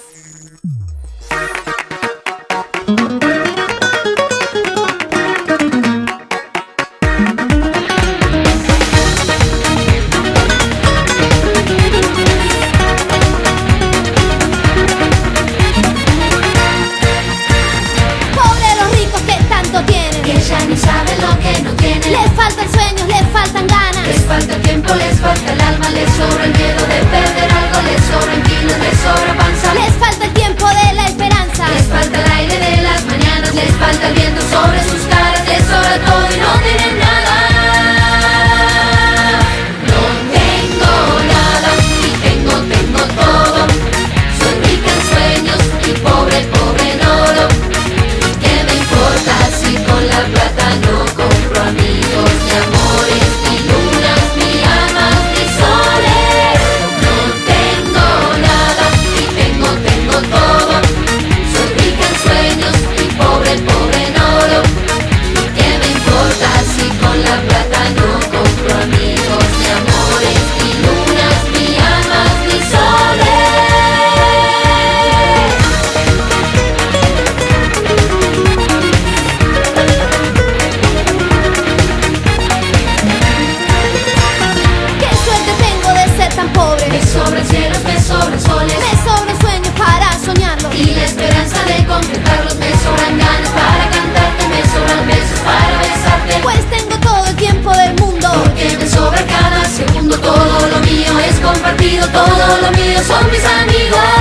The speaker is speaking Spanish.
Les falta el alma, les sobra el miedo de perder algo, les sobran kilos, les sobra panza. Les falta el tiempo de la esperanza, les falta el aire de las mañanas, les falta el viento sobre sus caras, les sobra todo y no tienen nada. No tengo nada y tengo todo. Soy rica en sueños y pobre en oro. ¿Qué me importa si con la plata no compro amigos ni amores? Me sobran cielos, me sobran soles, me sobran sueños para soñarlos y la esperanza de concretarlos. Me sobran ganas para cantarte, me sobran besos para besarte. Pues tengo todo el tiempo del mundo, porque me sobra cada segundo. Todo lo mío es compartido, todo lo mío son mis amigos.